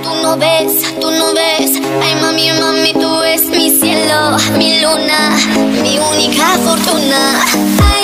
tú no ves. Ay mami, mami, tú eres mi cielo, mi luna, mi única fortuna. Ay,